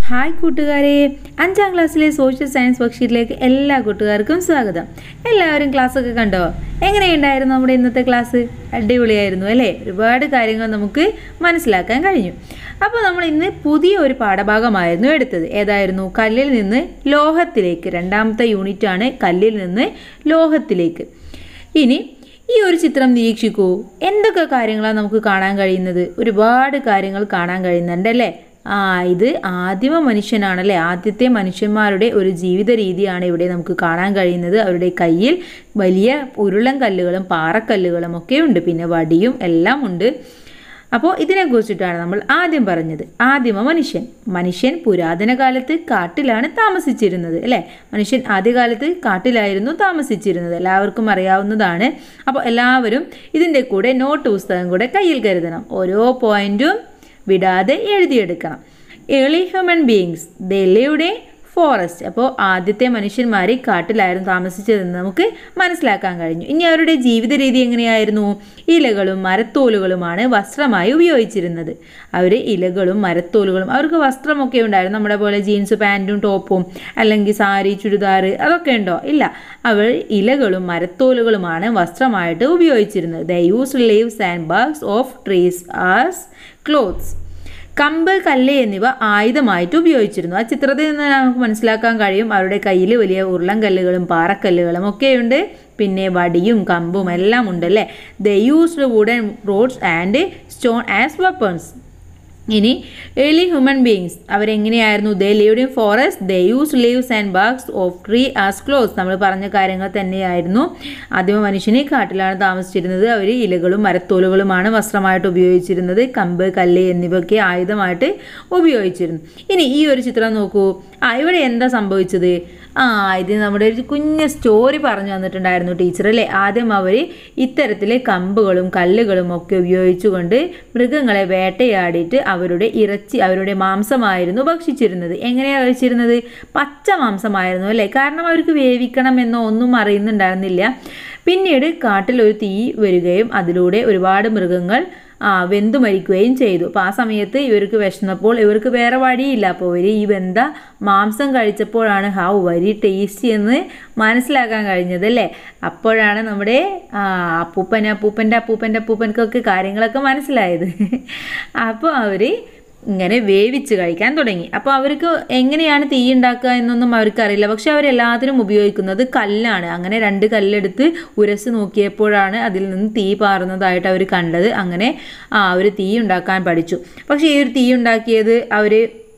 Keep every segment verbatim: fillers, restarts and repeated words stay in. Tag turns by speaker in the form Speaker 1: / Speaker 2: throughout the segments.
Speaker 1: Hi കൂട്ടുകാരെ, അഞ്ചാം ക്ലാസ്സിലെ സോഷ്യൽ സയൻസ് വർക്ക്ഷീറ്റിലേക്ക് എല്ലാ കൂട്ടുകാർക്കും സ്വാഗതം. എല്ലാവരും ക്ലാസ്സൊക്കെ കണ്ടോ? എങ്ങനെയുണ്ടായിരുന്നു നമ്മുടെ ഇന്നത്തെ ക്ലാസ്? അടിപൊളിയായിരുന്നു അല്ലേ? ഒരുപാട് കാര്യങ്ങൾ നമുക്ക് മനസ്സിലാക്കാൻ കഴിഞ്ഞു. അപ്പോൾ നമ്മൾ ഇന്ന് പുതിയ ഒരു പാഠഭാഗമായിരുന്നു എടുത്തത്. ഏതായിരുന്നു? കല്ലിൽ നിന്ന് ലോഹത്തിലേക്ക്. രണ്ടാമത്തെ യൂണിറ്റാണ് കല്ലിൽ നിന്ന് ലോഹത്തിലേക്ക്. ഇനി ഈ ഒരു ചിത്രം നിരീക്ഷിക്കൂ. എന്തൊക്കെ കാര്യങ്ങളാണ് നമുക്ക് കാണാൻ കഴിയുന്നത്? ഒരുപാട് കാര്യങ്ങൾ കാണാൻ കഴിയുന്നുണ്ട് അല്ലേ? ആ ഇത് ആദിമ മനുഷ്യനാണല്ലേ. ആദ്യത്തെ മനുഷ്യന്മാരുടെ ഒരു ജീവിത രീതിയാണ് ഇവിടെ നമുക്ക് കാണാൻ കഴിയുന്നത്. അവരുടെ കയ്യിൽ വലിയ ഉരുളൻ കല്ലുകളും പാറക്കല്ലുകളും ഒക്കെ ഉണ്ട്, പിന്നെ വടിയും എല്ലാം ഉണ്ട്. അപ്പോൾ ഇതിനെക്കുറിച്ചിട്ടാണ് നമ്മൾ ആദ്യം പറഞ്ഞത്. ആദിമ മനുഷ്യൻ മനുഷ്യൻ പുരാതന കാലത്ത് കാട്ടിലാണ് താമസിച്ചിരുന്നത് അല്ലേ? മനുഷ്യൻ ആദ്യകാലത്ത് കാട്ടിലായിരുന്നു താമസിച്ചിരുന്നത്, എല്ലാവർക്കും അറിയാവുന്നതാണ്. അപ്പോൾ എല്ലാവരും ഇതിൻ്റെ കൂടെ നോട്ട് പുസ്തകം കൂടെ കയ്യിൽ കരുതണം. ഓരോ പോയിന്റും വിടാതെ എഴുതിയെടുക്കണം. Early human beings they lived in forest. അപ്പോൾ ആദ്യത്തെ മനുഷ്യന്മാർ കാട്ടിലായിരുന്നു താമസിച്ചതെന്ന് നമുക്ക് മനസ്സിലാക്കാൻ കഴിഞ്ഞു. ഇനി അവരുടെ ജീവിത രീതി എങ്ങനെയായിരുന്നു? ഇലകളും മരത്തോലുകളുമാണ് വസ്ത്രമായി ഉപയോഗിച്ചിരുന്നത്. അവർ ഇലകളും മരത്തോലുകളും, അവർക്ക് വസ്ത്രമൊക്കെ ഉണ്ടായിരുന്നു. നമ്മുടെ പോലെ ജീൻസ് പാൻറ്റും ടോപ്പും അല്ലെങ്കിൽ സാരി ചുരിദാർ അതൊക്കെ ഉണ്ടോ? ഇല്ല. അവർ ഇലകളും മരത്തോലുകളുമാണ് വസ്ത്രമായിട്ട് ഉപയോഗിച്ചിരുന്നത്. They used leaves and barks of trees as clothes. കമ്പ്, കല്ല് എന്നിവ ആയുധമായിട്ട് ഉപയോഗിച്ചിരുന്നു. ആ ചിത്രത്തിൽ നിന്ന് നമുക്ക് മനസ്സിലാക്കാൻ കഴിയും അവരുടെ കയ്യിൽ വലിയ ഉരുളൻ കല്ലുകളും പാറക്കല്ലുകളും ഒക്കെയുണ്ട്, പിന്നെ വടിയും കമ്പും എല്ലാം ഉണ്ടല്ലേ. They used wooden rods and stone as weapons. ഇനി ഏർലി ഹ്യൂമൻ ബീയിങ്സ് അവരെങ്ങനെയായിരുന്നു? They lived in forest. They use leaves and barks of tree as clothes. നമ്മൾ പറഞ്ഞ കാര്യങ്ങൾ തന്നെയായിരുന്നു. ആദ്യമ മനുഷ്യന് കാട്ടിലാണ് താമസിച്ചിരുന്നത്. അവർ ഇലകളും മരത്തോലുകളുമാണ് വസ്ത്രമായിട്ട് ഉപയോഗിച്ചിരുന്നത്. കമ്പ്, കല്ല് എന്നിവയൊക്കെ ആയുധമായിട്ട് ഉപയോഗിച്ചിരുന്നു. ഇനി ഈ ഒരു ചിത്രം നോക്കൂ. ആ ഇവിടെ എന്താ സംഭവിച്ചത്? ആ ഇത് നമ്മുടെ ഒരു കുഞ്ഞ് സ്റ്റോറി പറഞ്ഞു തന്നിട്ടുണ്ടായിരുന്നു ടീച്ചർ അല്ലേ? ആദ്യം അവർ ഇത്തരത്തിൽ കമ്പുകളും കല്ലുകളും ഒക്കെ ഉപയോഗിച്ചുകൊണ്ട് മൃഗങ്ങളെ വേട്ടയാടിയിട്ട് അവരുടെ ഇറച്ചി, അവരുടെ മാംസമായിരുന്നു ഭക്ഷിച്ചിരുന്നത്. എങ്ങനെയാണ് കഴിച്ചിരുന്നത്? പച്ച മാംസമായിരുന്നു അല്ലേ? കാരണം അവർക്ക് വേവിക്കണം എന്നോ ഒന്നും അറിയുന്നുണ്ടായിരുന്നില്ല. പിന്നീട് കാട്ടിൽ ഒരു തീ വരികയും അതിലൂടെ ഒരുപാട് മൃഗങ്ങൾ ആ വെന്തു മരിക്കുകയും ചെയ്തു. അപ്പോൾ ആ സമയത്ത് ഇവർക്ക് വിശന്നപ്പോൾ ഇവർക്ക് വേറെ വഴിയില്ല. അപ്പോൾ ഇവർ ഈ വെന്ത മാംസം കഴിച്ചപ്പോഴാണ് ഹൗ വെരി ടേസ്റ്റി എന്ന് മനസ്സിലാക്കാൻ കഴിഞ്ഞത് അല്ലേ? അപ്പോഴാണ് നമ്മുടെ അപ്പൂപ്പൻ അപ്പൂപ്പൻ്റെ അപ്പൂപ്പൻ്റെ അപ്പൂപ്പനക്കൊക്കെ കാര്യങ്ങളൊക്കെ മനസ്സിലായത്. അപ്പോൾ അവർ ഇങ്ങനെ വേവിച്ച് കഴിക്കാൻ തുടങ്ങി. അപ്പോൾ അവർക്ക് എങ്ങനെയാണ് തീ ഉണ്ടാക്കുക എന്നൊന്നും അവർക്കറിയില്ല. പക്ഷെ അവരെല്ലാത്തിനും ഉപയോഗിക്കുന്നത് കല്ലാണ്. അങ്ങനെ രണ്ട് കല്ലെടുത്ത് ഉരച്ച് നോക്കിയപ്പോഴാണ് അതിൽ നിന്ന് തീ പാറുന്നതായിട്ട് അവർ കണ്ടത്. അങ്ങനെ ആ അവർ തീ ഉണ്ടാക്കാൻ പഠിച്ചു. പക്ഷേ ഈ ഒരു തീ ഉണ്ടാക്കിയത് അവർ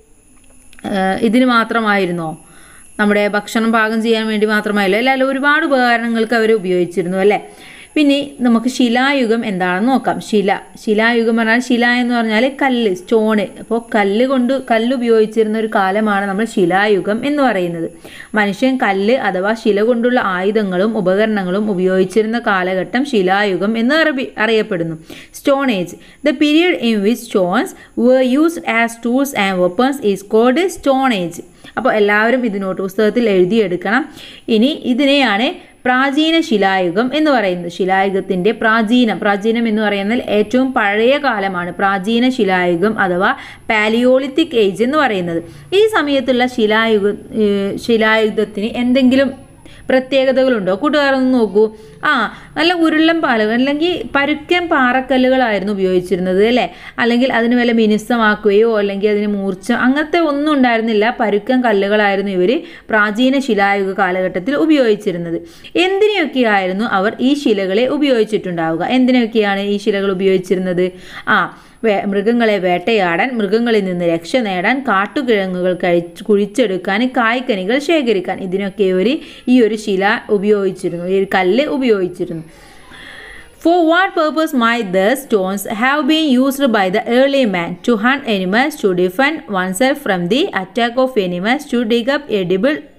Speaker 1: ഇതിന് മാത്രമായിരുന്നോ? നമ്മുടെ ഭക്ഷണം പാകം ചെയ്യാൻ വേണ്ടി മാത്രമായല്ലോ? അല്ല അല്ല ഒരുപാട് ഉപകരണങ്ങൾക്ക് അവർ ഉപയോഗിച്ചിരുന്നു അല്ലേ? പിന്നെ നമുക്ക് ശിലായുഗം എന്താണെന്ന് നോക്കാം. ശില ശിലായുഗം പറഞ്ഞാൽ, ശില എന്ന് പറഞ്ഞാൽ കല്ല്, സ്റ്റോണ്. അപ്പോൾ കല്ല് കൊണ്ട് കല്ല് ഉപയോഗിച്ചിരുന്ന ഒരു കാലമാണ് നമ്മൾ ശിലായുഗം എന്ന് പറയുന്നത്. മനുഷ്യൻ കല്ല് അഥവാ ശില കൊണ്ടുള്ള ആയുധങ്ങളും ഉപകരണങ്ങളും ഉപയോഗിച്ചിരുന്ന കാലഘട്ടം ശിലായുഗം എന്ന് അറിയ അറിയപ്പെടുന്നു. Stone age the period in which stones were used as tools and weapons is called stone age. അപ്പോൾ എല്ലാവരും ഇത് നോട്ട് പുസ്തകത്തിൽ എഴുതിയെടുക്കണം. ഇനി ഇതിനെയാണ് പ്രാചീന ശിലായുഗം എന്ന് പറയുന്നത്. ശിലായുഗത്തിൻ്റെ പ്രാചീനം പ്രാചീനം എന്ന് പറയുന്നത് ഏറ്റവും പഴയ കാലമാണ് പ്രാചീന ശിലായുഗം അഥവാ പാലിയോളിത്തിക് ഏജ് എന്ന് പറയുന്നത്. ഈ സമയത്തുള്ള ശിലായുഗ ശിലായുഗത്തിന് എന്തെങ്കിലും പ്രത്യേകതകളുണ്ടോ? കൂട്ടുകാരൊന്ന് നോക്കൂ. ആ നല്ല ഉരുളൻ പാലുകൾ അല്ലെങ്കിൽ പരുക്കൻ പാറക്കല്ലുകളായിരുന്നു ഉപയോഗിച്ചിരുന്നത് അല്ലേ? അല്ലെങ്കിൽ അതിന് വല്ല മിനുസമാക്കുകയോ അല്ലെങ്കിൽ അതിന് മൂർച്ച അങ്ങനത്തെ ഒന്നും ഉണ്ടായിരുന്നില്ല. പരുക്കൻ കല്ലുകളായിരുന്നു ഇവർ പ്രാചീന ശിലായുഗ കാലഘട്ടത്തിൽ ഉപയോഗിച്ചിരുന്നത്. എന്തിനൊക്കെയായിരുന്നു അവർ ഈ ശിലകളെ ഉപയോഗിച്ചിട്ടുണ്ടാവുക? എന്തിനൊക്കെയാണ് ഈ ശിലകൾ ഉപയോഗിച്ചിരുന്നത്? ആ വേ മൃഗങ്ങളെ വേട്ടയാടാൻ, മൃഗങ്ങളിൽ നിന്ന് രക്ഷ നേടാൻ, കാട്ടുകിഴങ്ങുകൾ കഴിച്ച് കുഴിച്ചെടുക്കാൻ, കായ്ക്കനികൾ ശേഖരിക്കാൻ, ഇതിനൊക്കെ ഒരു ഈ ഒരു ശില ഉപയോഗിച്ചിരുന്നു, ഈ ഒരു കല്ല് ഉപയോഗിച്ചിരുന്നു. For what purpose might the stones have been used by the early man? To hunt animals, to defend oneself from the attack of animals, to dig up edible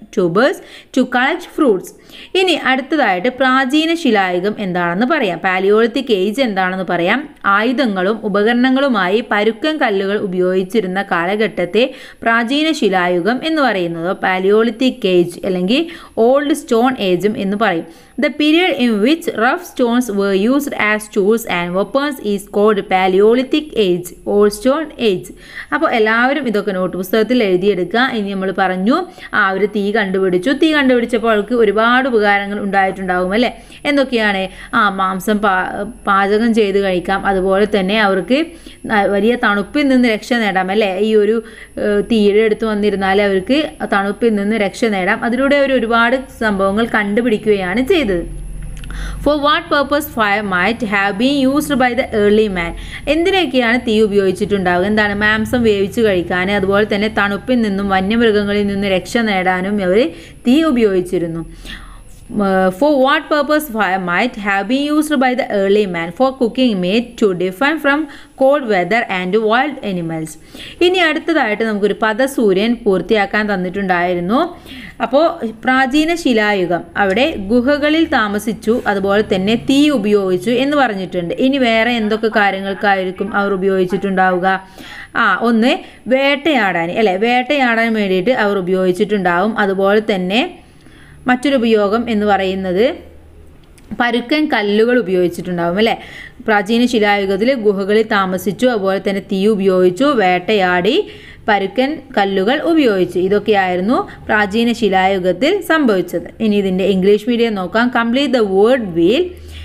Speaker 1: tubers to collect fruits. ഇനി അടുത്തതായിട്ട് പ്രാചീന ശിലായുഗം എന്താണെന്ന് പറയാം. Palaeolithic age എന്താണെന്ന് പറയാം. ആയുധങ്ങളും ഉപകരണങ്ങളുമായി പരുക്കൻ കല്ലുകൾ ഉപയോഗിച്ചിരുന്ന കാലഘട്ടത്തെ പ്രാചീന ശിലായുഗം എന്ന് പറയുന്നത് പാലിയോളിത്തിക് ഏജ് അല്ലെങ്കിൽ ഓൾഡ് സ്റ്റോൺ ഏജും എന്ന് പറയും. The period in which rough stones were used as tools and weapons is called Paleolithic Age, Old Stone Age. അപ്പോൾ എല്ലാവരും ഇതൊക്കെ നോട്ട് പുസ്തകത്തിൽ എഴുതിയെടുക്കുക. ഇനി നമ്മൾ പറഞ്ഞു ആ അവർ തീ കണ്ടുപിടിച്ചു. തീ കണ്ടുപിടിച്ചപ്പോൾ അവർക്ക് ഒരുപാട് ഉപകാരങ്ങൾ ഉണ്ടായിട്ടുണ്ടാകും അല്ലേ? എന്തൊക്കെയാണ്? ആ മാംസം പാ പാചകം ചെയ്ത് കഴിക്കാം. അതുപോലെ തന്നെ അവർക്ക് വലിയ തണുപ്പിൽ നിന്ന് രക്ഷ നേടാം അല്ലേ? ഈ ഒരു തീയുടെ അടുത്ത് വന്നിരുന്നാൽ അവർക്ക് തണുപ്പിൽ നിന്ന് രക്ഷ നേടാം. അതിലൂടെ അവർ ഒരുപാട് സംഭവങ്ങൾ കണ്ടുപിടിക്കുകയാണ് ചെയ്തത്. For what purpose fire might have been used by the early man? എന്തിനൊക്കെയാണ് തീ ഉപയോഗിച്ചിട്ടുണ്ടാവുക? എന്താണ്? മാംസം വേവിച്ച് കഴിക്കാൻ, അതുപോലെ തന്നെ തണുപ്പിൽ നിന്നും വന്യമൃഗങ്ങളിൽ നിന്നും രക്ഷ നേടാനും അവർ തീ ഉപയോഗിച്ചിരുന്നു. Uh, for what purpose fire might have been used by the early man? For cooking meat, to defend from cold weather and wild animals. ഇനി അടുത്തതായിട്ട് നമുക്കൊരു പദസൂര്യൻ പൂർത്തിയാക്കാൻ തന്നിട്ടുണ്ടായിരുന്നു. അപ്പോൾ പ്രാചീന ശിലായുഗം അവിടെ ഗുഹകളിൽ താമസിച്ചു, അതുപോലെ തന്നെ തീ ഉപയോഗിച്ചു എന്ന് പറഞ്ഞിട്ടുണ്ട്. ഇനി വേറെ എന്തൊക്കെ കാര്യങ്ങൾക്കായിരിക്കും അവർ ഉപയോഗിച്ചിട്ടുണ്ടാവുക? ആ ഒന്ന് വേട്ടയാടാൻ അല്ലേ? വേട്ടയാടാൻ വേണ്ടിയിട്ട് അവർ ഉപയോഗിച്ചിട്ടുണ്ടാവും. അതുപോലെ തന്നെ മറ്റൊരു ഉപയോഗം എന്ന് പറയുന്നത് പരുക്കൻ കല്ലുകൾ ഉപയോഗിച്ചിട്ടുണ്ടാവും അല്ലേ? പ്രാചീന ശിലായുഗത്തിൽ ഗുഹകളിൽ താമസിച്ചു, അതുപോലെ തന്നെ തീ ഉപയോഗിച്ചു, വേട്ടയാടി, പരുക്കൻ കല്ലുകൾ ഉപയോഗിച്ചു. ഇതൊക്കെയായിരുന്നു പ്രാചീന ശിലായുഗത്തിൽ സംഭവിച്ചത്. ഇനി ഇതിൻ്റെ ഇംഗ്ലീഷ് മീഡിയം നോക്കാം. Complete the word wheel.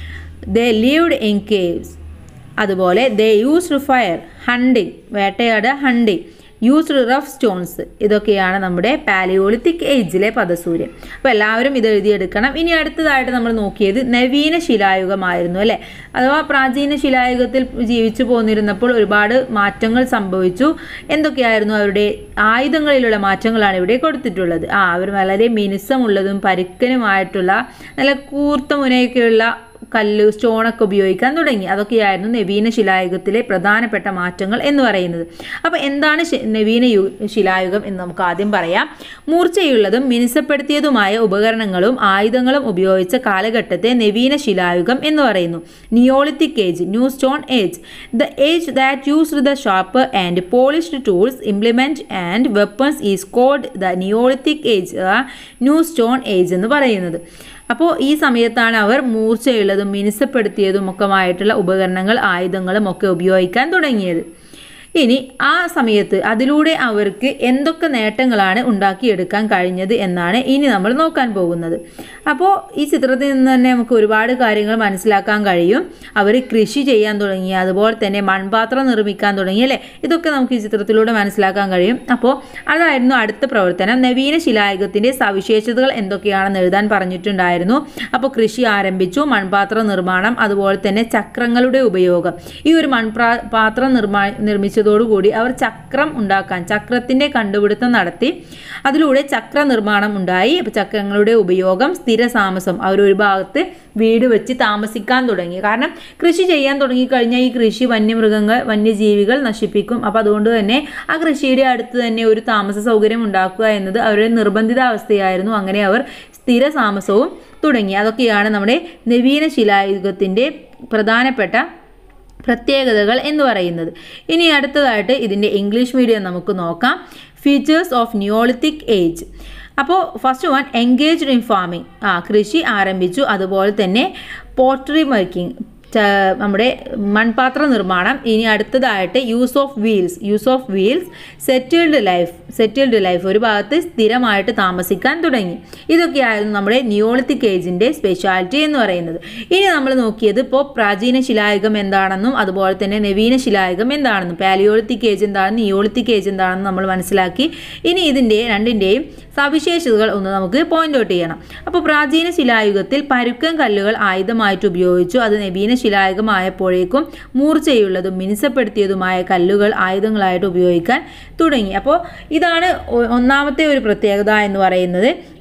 Speaker 1: They lived in caves. അതുപോലെ ദേ യൂസ്ഡ് ഫയർ, ഹണ്ടിങ്, വേട്ടയാട്, ഹണ്ടിങ്, യൂസ്ഡ് റഫ് സ്റ്റോൺസ്. ഇതൊക്കെയാണ് നമ്മുടെ പാലിയോളിത്തിക് ഏജിലെ പദസൂര്യൻ. അപ്പോൾ എല്ലാവരും ഇത് എഴുതിയെടുക്കണം. ഇനി അടുത്തതായിട്ട് നമ്മൾ നോക്കിയത് നവീന ശിലായുഗമായിരുന്നു അല്ലേ? അഥവാ പ്രാചീന ശിലായുഗത്തിൽ ജീവിച്ചു പോന്നിരുന്നപ്പോൾ ഒരുപാട് മാറ്റങ്ങൾ സംഭവിച്ചു. എന്തൊക്കെയായിരുന്നു? അവരുടെ ആയുധങ്ങളിലുള്ള മാറ്റങ്ങളാണ് ഇവിടെ കൊടുത്തിട്ടുള്ളത്. ആ അവർ വളരെ മിനുസമുള്ളതും പരുക്കനുമായിട്ടുള്ള നല്ല കൂർത്ത മുനയൊക്കെയുള്ള കല്ല്, സ്റ്റോണൊക്കെ ഉപയോഗിക്കാൻ തുടങ്ങി. അതൊക്കെയായിരുന്നു നവീന ശിലായുഗത്തിലെ പ്രധാനപ്പെട്ട മാറ്റങ്ങൾ എന്ന് പറയുന്നത്. അപ്പോൾ എന്താണ് നവീന ശിലായുഗം എന്ന് നമുക്ക് ആദ്യം പറയാം. മൂർച്ചയുള്ളതും മിനുസപ്പെടുത്തിയതുമായ ഉപകരണങ്ങളും ആയുധങ്ങളും ഉപയോഗിച്ച കാലഘട്ടത്തെ നവീന ശിലായുഗം എന്ന് പറയുന്നു. Neolithic age, new stone age. The age that used the sharper and polished tools, implement and weapons is called the neolithic age, new stone age എന്ന് പറയുന്നത്. അപ്പോൾ ഈ സമയത്താണ് അവർ മൂർച്ചയുള്ളതും മിനുസപ്പെടുത്തിയതും ഒക്കെമായിട്ടുള്ള ഉപകരണങ്ങൾ, ആയുധങ്ങളും ഒക്കെ ഉപയോഗിക്കാൻ തുടങ്ങിയത്. ഇനി ആ സമയത്ത് അതിലൂടെ അവർക്ക് എന്തൊക്കെ നേട്ടങ്ങളാണ് ഉണ്ടാക്കിയെടുക്കാൻ കഴിഞ്ഞത് എന്നാണ് ഇനി നമ്മൾ നോക്കാൻ പോകുന്നത്. അപ്പോൾ ഈ ചിത്രത്തിൽ നിന്ന് തന്നെ നമുക്ക് ഒരുപാട് കാര്യങ്ങൾ മനസ്സിലാക്കാൻ കഴിയും. അവർ കൃഷി ചെയ്യാൻ തുടങ്ങി, അതുപോലെ തന്നെ മൺപാത്രം നിർമ്മിക്കാൻ തുടങ്ങി അല്ലേ? ഇതൊക്കെ നമുക്ക് ഈ ചിത്രത്തിലൂടെ മനസ്സിലാക്കാൻ കഴിയും. അപ്പോൾ അതായിരുന്നു അടുത്ത പ്രവർത്തനം. നവീന ശിലായുഗത്തിൻ്റെ സവിശേഷതകൾ എന്തൊക്കെയാണെന്ന് എഴുതാൻ പറഞ്ഞിട്ടുണ്ടായിരുന്നു. അപ്പോൾ കൃഷി ആരംഭിച്ചു, മൺപാത്ര നിർമ്മാണം, അതുപോലെ തന്നെ ചക്രങ്ങളുടെ ഉപയോഗം. ഈ ഒരു മൺപാത്രം നിർമ്മാ നിർമ്മിച്ച ോടുകൂടി അവർ ചക്രം ഉണ്ടാക്കാൻ, ചക്രത്തിൻ്റെ കണ്ടുപിടുത്തം നടത്തി. അതിലൂടെ ചക്ര നിർമ്മാണം ഉണ്ടായി. അപ്പോൾ ചക്രങ്ങളുടെ ഉപയോഗം, സ്ഥിരതാമസം, അവർ ഒരു ഭാഗത്ത് വീട് വെച്ച് താമസിക്കാൻ തുടങ്ങി. കാരണം കൃഷി ചെയ്യാൻ തുടങ്ങിക്കഴിഞ്ഞാൽ ഈ കൃഷി വന്യമൃഗങ്ങൾ, വന്യജീവികൾ നശിപ്പിക്കും. അപ്പോൾ അതുകൊണ്ട് തന്നെ ആ കൃഷിയുടെ അടുത്ത് തന്നെ ഒരു താമസ സൗകര്യം ഉണ്ടാക്കുക എന്നത് അവരുടെ നിർബന്ധിതാവസ്ഥയായിരുന്നു. അങ്ങനെ അവർ സ്ഥിരതാമസവും തുടങ്ങി. അതൊക്കെയാണ് നമ്മുടെ നവീന ശിലായുഗത്തിൻ്റെ പ്രധാനപ്പെട്ട പ്രത്യേകതകൾ എന്ന് പറയുന്നത്. ഇനി അടുത്തതായിട്ട് ഇതിൻ്റെ ഇംഗ്ലീഷ് മീഡിയം നമുക്ക് നോക്കാം. Features of neolithic age. അപ്പോൾ first one, engaged in farming. ആ കൃഷി ആരംഭിച്ചു. അതുപോലെ തന്നെ പോട്ടറി മേക്കിംഗ്, നമ്മുടെ മൺപാത്ര നിർമ്മാണം. ഇനി അടുത്തതായിട്ട് use of wheels, use of wheels settled life, settled life ഒരു ഭാഗത്ത് സ്ഥിരമായിട്ട് താമസിക്കാൻ തുടങ്ങി. ഇതൊക്കെയായിരുന്നു നമ്മുടെ നിയോളിത്തിക് ഏജിൻ്റെ സ്പെഷ്യാലിറ്റി എന്ന് പറയുന്നത്. ഇനി നമ്മൾ നോക്കിയത് ഇപ്പോൾ പ്രാചീന ശിലായുഗം എന്താണെന്നും അതുപോലെ തന്നെ നവീന ശിലായുഗം എന്താണെന്നും, പാലിയോളിത്തിക് ഏജ് എന്താണെന്നും നിയോളിത്തിക് ഏജ് എന്താണെന്നും നമ്മൾ മനസ്സിലാക്കി. ഇനി ഇതിൻ്റെ രണ്ടിൻ്റെയും സവിശേഷതകൾ ഒന്ന് നമുക്ക് പോയിന്റ് ഔട്ട് ചെയ്യണം. അപ്പോൾ പ്രാചീന ശിലായുഗത്തിൽ പരുക്കൻ കല്ലുകൾ ആയുധമായിട്ട് ഉപയോഗിച്ചു. അത് നവീന ശിലായുഗമായപ്പോഴേക്കും മൂർച്ചയുള്ളതും മിനുസപ്പെടുത്തിയതുമായ കല്ലുകൾ ആയുധങ്ങളായിട്ട് ഉപയോഗിക്കാൻ തുടങ്ങി. അപ്പോൾ ഇതാണ് ഒന്നാമത്തെ ഒരു പ്രത്യേകത എന്ന് പറയുന്നത്.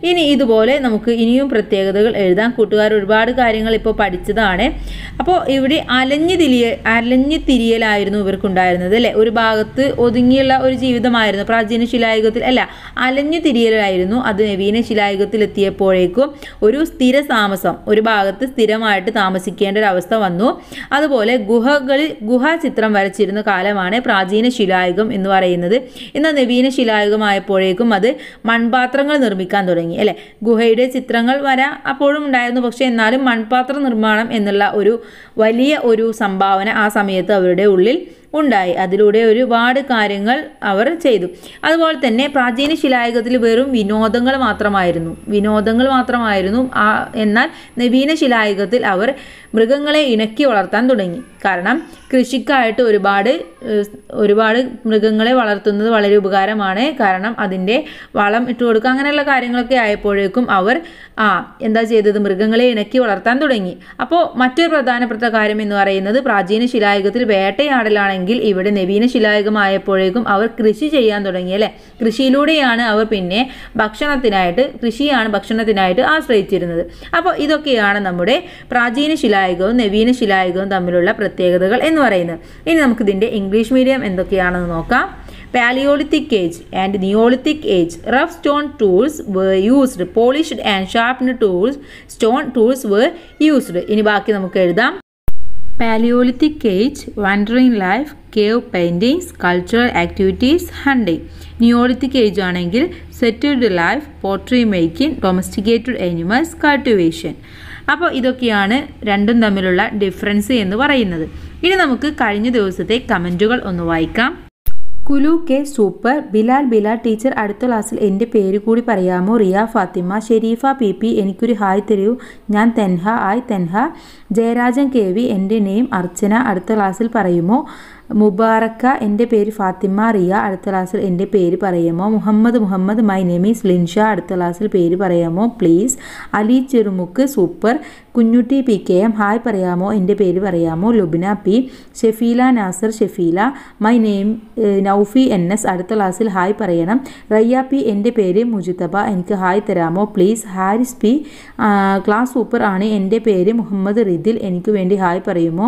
Speaker 1: ഇനി ഇതുപോലെ നമുക്ക് ഇനിയും പ്രത്യേകതകൾ എഴുതാം. കൂട്ടുകാർ ഒരുപാട് കാര്യങ്ങൾ ഇപ്പോൾ പഠിച്ചതാണ്. അപ്പോൾ ഇവിടെ അലഞ്ഞു തിരിയ അലഞ്ഞു തിരിയലായിരുന്നു ഇവർക്കുണ്ടായിരുന്നത് അല്ലേ. ഒരു ഭാഗത്ത് ഒതുങ്ങിയുള്ള ഒരു ജീവിതമായിരുന്നു പ്രാചീന ശിലായുഗത്തിൽ. അല്ല, അലഞ്ഞു തിരിയലായിരുന്നു. അത് നവീന ശിലായുഗത്തിൽ എത്തിയപ്പോഴേക്കും ഒരു സ്ഥിര താമസം, ഒരു ഭാഗത്ത് സ്ഥിരമായിട്ട് താമസിക്കേണ്ട ഒരു അവസ്ഥ വന്നു. അതുപോലെ ഗുഹകളിൽ ഗുഹാചിത്രം വരച്ചിരുന്ന കാലമാണ് പ്രാചീന ശിലായുഗം എന്ന് പറയുന്നത്. എന്നാൽ നവീന ശിലായുഗമായപ്പോഴേക്കും അത് മൺപാത്രങ്ങൾ നിർമ്മിക്കാൻ തുടങ്ങി അല്ലേ. ഗുഹയുടെ ചിത്രങ്ങൾ വര അപ്പോഴും ഉണ്ടായിരുന്നു, പക്ഷേ എന്നാലും മൺപാത്ര നിർമ്മാണം എന്നുള്ള ഒരു വലിയ ഒരു സംഭാവന ആ സമയത്ത് അവരുടെ ഉള്ളിൽ ഉണ്ടായി. അതിലൂടെ ഒരുപാട് കാര്യങ്ങൾ അവർ ചെയ്തു. അതുപോലെ തന്നെ പ്രാചീന ശിലായുഗത്തിൽ വെറും വിനോദങ്ങൾ മാത്രമായിരുന്നു വിനോദങ്ങൾ മാത്രമായിരുന്നു ആ എന്നാൽ നവീന ശിലായുഗത്തിൽ അവർ മൃഗങ്ങളെ ഇണക്കി വളർത്താൻ തുടങ്ങി. കാരണം കൃഷിക്കായിട്ട് ഒരുപാട് ഒരുപാട് മൃഗങ്ങളെ വളർത്തുന്നത് വളരെ ഉപകാരമാണ്. കാരണം അതിൻ്റെ വളം ഇട്ട് കൊടുക്കുക അങ്ങനെയുള്ള കാര്യങ്ങളൊക്കെ ആയപ്പോഴേക്കും അവർ ആ എന്താ ചെയ്തത്, മൃഗങ്ങളെ ഇണക്കി വളർത്താൻ തുടങ്ങി. അപ്പോൾ മറ്റൊരു പ്രധാനപ്പെട്ട കാര്യം എന്ന് പറയുന്നത് പ്രാചീന ശിലായുഗത്തിൽ വേട്ടയാടലാണെങ്കിൽ ഇവിടെ നവീന ശിലായുഗമായപ്പോഴേക്കും അവർ കൃഷി ചെയ്യാൻ തുടങ്ങി അല്ലേ. കൃഷിയിലൂടെയാണ് അവർ പിന്നെ ഭക്ഷണത്തിനായിട്ട് കൃഷിയാണ് ഭക്ഷണത്തിനായിട്ട് ആശ്രയിച്ചിരുന്നത്. അപ്പോൾ ഇതൊക്കെയാണ് നമ്മുടെ പ്രാചീന ശിലായുഗവും നവീന ശിലായുഗവും തമ്മിലുള്ള പ്രത്യേകതകൾ എന്ന് പറയുന്നത്. ഇനി നമുക്ക് ഇതിൻ്റെ ഇംഗ്ലീഷ് മീഡിയം എന്തൊക്കെയാണെന്ന് നോക്കാം. Paleolithic age and Neolithic age. Rough stone tools were used. Polished and sharpened tools, stone tools were used. ഇനി ബാക്കി നമുക്ക് എഴുതാം. Paleolithic age, wandering life, cave paintings, cultural activities, hunting. Neolithic age ആണെങ്കിൽ settled life, pottery making, domesticated animals, cultivation. അപ്പോൾ ഇതൊക്കെയാണ് രണ്ടും തമ്മിലുള്ള difference എന്ന് പറയുന്നത്. ഇനി നമുക്ക് കഴിഞ്ഞ ദിവസത്തെ കമൻറ്റുകൾ ഒന്ന് വായിക്കാം. Kulu K super. Bilal Bilal teacher അടുത്ത ക്ലാസ്സിൽ എൻ്റെ പേര് കൂടി പറയാമോ? റിയ ഫാത്തിമ. ഷെരീഫ പി പി എനിക്കൊരു ഹായ് തരൂ. ഞാൻ Thenha. I Thenha. Jayarajan K V എൻ്റെ നെയിം അർച്ചന. അടുത്ത ക്ലാസ്സിൽ പറയുമോ? മുബാറക്ക എൻ്റെ പേര് ഫാത്തിമ. റിയ അടുത്ത ക്ലാസ്സിൽ എൻ്റെ പേര് പറയാമോ? Muhammad Muhammad my name is Linsha. അടുത്ത ക്ലാസ്സിൽ പേര് പറയാമോ please? Ali Cherumukku super. Kunhutty P K M hi പറയാമോ? എൻ്റെ പേര് പറയാമോ? Lubna P. Shefeela Nasar Shefeela. My name Noufi N S. അടുത്ത ക്ലാസ്സിൽ ഹായ് പറയണം. റയ്യ പി എൻ്റെ പേര് മുജിതബ. എനിക്ക് ഹായ് തരാമോ please? Haris P class super ആണ്. എൻ്റെ പേര് മുഹമ്മദ് റിദിൽ. എനിക്ക് വേണ്ടി ഹായ് പറയുമോ?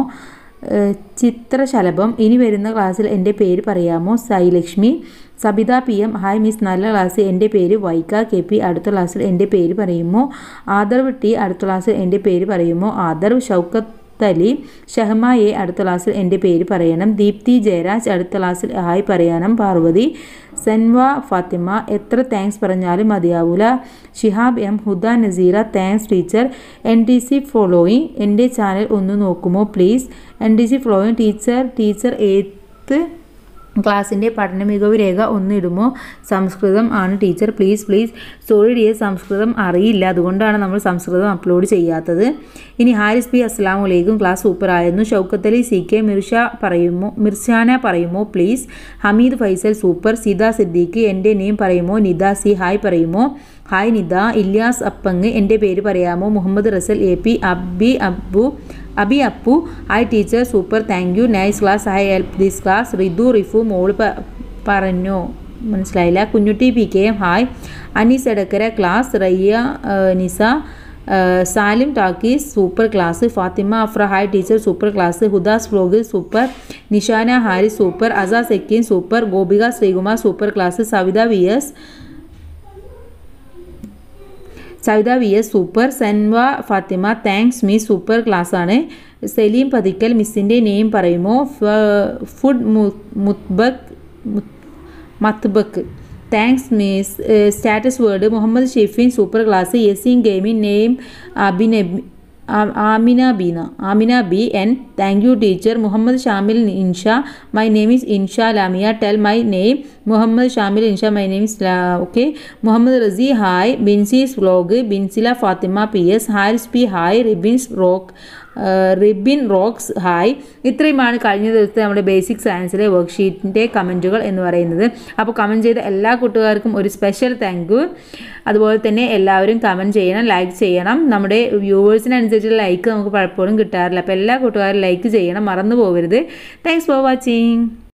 Speaker 1: ചിത്രശലഭം ഇനി വരുന്ന ക്ലാസ്സിൽ എൻ്റെ പേര് പറയാമോ? Sailakshmi. Sabitha P M hi miss നല്ല ക്ലാസ്. എൻ്റെ പേര് വൈക്ക കെ പി. അടുത്ത ക്ലാസ്സിൽ എൻ്റെ പേര് പറയുമോ? ആദർവ് ടി അടുത്ത ക്ലാസ്സിൽ എൻ്റെ പേര് പറയുമോ? ആദർവ്. ഷൗക്കത്ത് അലി. ഷഹ്മ എ അടുത്ത ക്ലാസ്സിൽ എൻ്റെ പേര് പറയണം. ദീപ്തി ജയരാജ് അടുത്ത ക്ലാസ്സിൽ ഹായ് പറയണം. പാർവതി. സൻവ ഫാത്തിമ എത്ര താങ്ക്സ് പറഞ്ഞാലും മതിയാവൂല. Shihab M. Huda Naseera thanks teacher. N D C following എൻ്റെ ചാനൽ ഒന്ന് നോക്കുമോ please? N D C following teacher teacher eighth ക്ലാസ്സിൻ്റെ പഠന മികവ് രേഖ ഒന്നിടുമോ? സംസ്കൃതം ആണ് ടീച്ചർ. Please please. Sorry dear, Sanskrit അറിയില്ല, അതുകൊണ്ടാണ് നമ്മൾ സംസ്കൃതം അപ്ലോഡ് ചെയ്യാത്തത്. ഇനി ഹാരിസ് പി അസ്സലാമു അലൈക്കും. ക്ലാസ് സൂപ്പർ ആയിരുന്നു. Shoukath Ali C K. മിർഷ പറയുമോ മിർഷാന പറയുമോ പ്ലീസ്? ഹമീദ് ഫൈസൽ സൂപ്പർ. സിദ സിദ്ദീഖ് എൻ്റെ നെയിം പറയുമോ? നിദ സി ഹായ് പറയുമോ? ഹായ് നിദ. ഇല്യാസ് അപ്പങ് എൻ്റെ പേര് പറയാമോ? Muhammad Rasal A P. Abi Abu Abi Appu hi teacher super thank you nice class. Hi help this class. Ridu Rifu മോള് പറഞ്ഞോ മനസ്സിലായില്ല. Kunhutty P K M hi. Anees Edakkara class. Rayya Nisa. Salim talkies super class. Fathima Afra hi teacher super class. ഹുദാസ് vlog super. Nishana Haris super. Asa Sakeen super. Gopika Sreekumar super class. Savitha V S Savitha V S super. Sanva Fathima thanks miss super ക്ലാസ്സാണ്. സലീം പതിക്കൽ മിസ്സിൻ്റെ name പറയുമോ? Food മുത്ബക് മത്ബക്ക് thanks miss. Status word Muhammad Shefeen super class. Yaseen ഗെയിമിൻ name അഭിനബി Amina Beena Amina B N thank you teacher. Muhammad Shamil ഇൻഷ my name is Insha Lamiya. Tell my name Muhammad Shamil ഇൻഷ my name is okay. Muhammad Rasi hi. Binsi's vlog. Binsila Fathima P S. Haris P hi. Ribin's rock Ribin rocks hi. ഇത്രയുമാണ് കഴിഞ്ഞ ദിവസത്തെ നമ്മുടെ basic സയൻസിലെ വർക്ക്ഷീറ്റിൻ്റെ കമൻറ്റുകൾ എന്ന് പറയുന്നത്. അപ്പോൾ കമൻറ്റ് ചെയ്ത എല്ലാ കൂട്ടുകാർക്കും ഒരു സ്പെഷ്യൽ താങ്ക് യു. അതുപോലെ തന്നെ എല്ലാവരും കമൻറ്റ് ചെയ്യണം, ലൈക്ക് ചെയ്യണം. നമ്മുടെ വ്യൂവേഴ്സിനനുസരിച്ചുള്ള ലൈക്ക് നമുക്ക് പലപ്പോഴും കിട്ടാറില്ല. അപ്പോൾ എല്ലാ കൂട്ടുകാരും ലൈക്ക് ചെയ്യണം, മറന്നു പോകരുത്. Thanks for watching.